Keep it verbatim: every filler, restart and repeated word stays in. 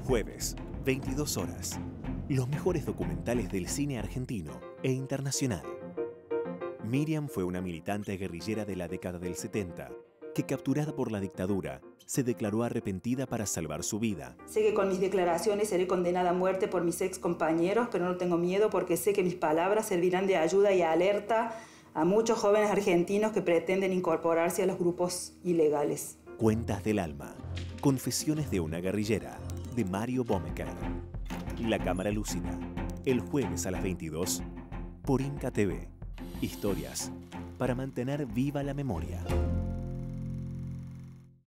Jueves, veintidós horas. Los mejores documentales del cine argentino e internacional. Miriam fue una militante guerrillera de la década del setenta, que capturada por la dictadura, se declaró arrepentida para salvar su vida. Sé que con mis declaraciones seré condenada a muerte por mis ex compañeros, pero no tengo miedo porque sé que mis palabras servirán de ayuda y alerta a muchos jóvenes argentinos que pretenden incorporarse a los grupos ilegales. Cuentas del alma. Confesiones de una guerrillera, de Mario Bomecker. La cámara lúcida. El jueves a las veintidós por Inca T V. Historias para mantener viva la memoria.